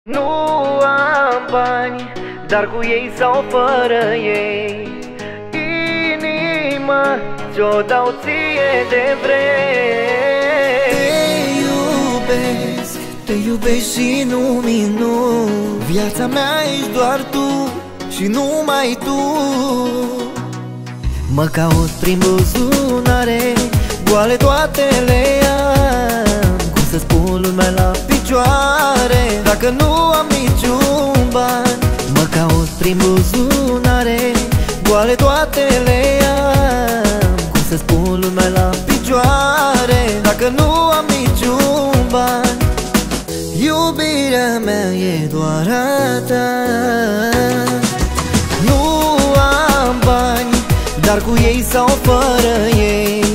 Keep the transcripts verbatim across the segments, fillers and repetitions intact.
Nu am bani, dar cu ei sau fără ei inima ți-o dau ție de vrei. Te iubesc, te iubesc și nu minut. Viața mea ești doar tu și numai tu. Mă caut prin buzunare, goale toate le am. Cum să spun lumea la picioare dacă nu am niciun ban? Mă caut prin buzunare, goale toate le am. Cum să spun lumea la picioare dacă nu am niciun ban? Iubirea mea e doar a ta. Nu am bani, dar cu ei sau fără ei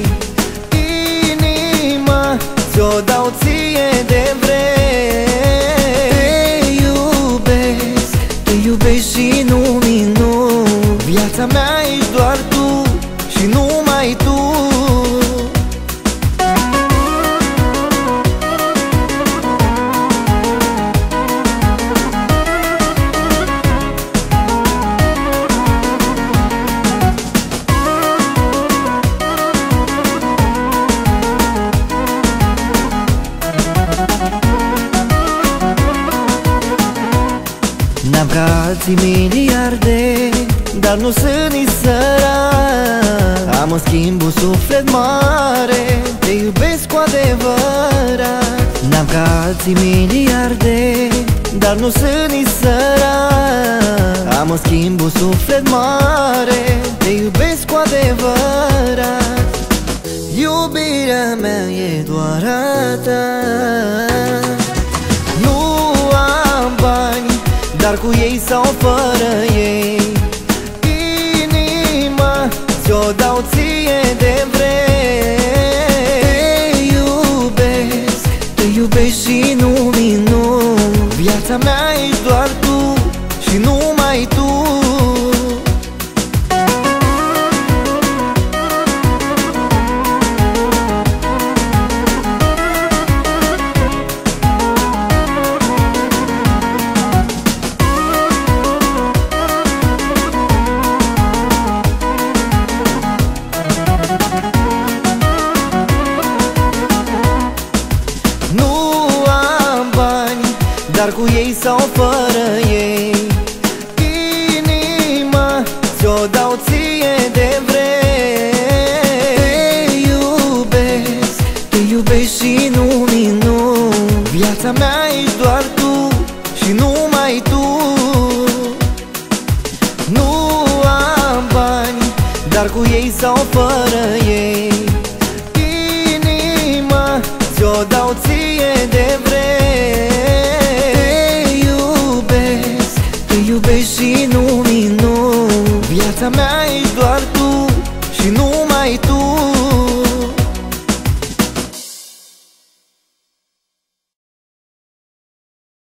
inima ți-o dau ție de vrei. Te iubesc, te iubesc și nu minut. Viața mea ești doar tu și numai tu. N-am ca alții miliarde, dar nu sunt nici sărac. Am în schimb un suflet mare, te iubesc cu adevărat. N-am ca alții miliarde, dar nu sunt nici sărac. Am în schimb un suflet mare, te iubesc cu adevărat. Iubirea mea e doar a ta. Nu am bani, dar cu ei sau fără ei inima ți-o dau ție de vrei. Te iubesc, te iubesc și nu minut. Viața mea ești doar tu și numai tu. Dar cu ei sau fără ei inima ți-o dau ție de vrei. Te iubesc, te iubesc și nu minut. Viața mea ești doar tu și numai tu. Nu am bani, dar cu ei sau fără ei inima ți-o dau ție de vrei.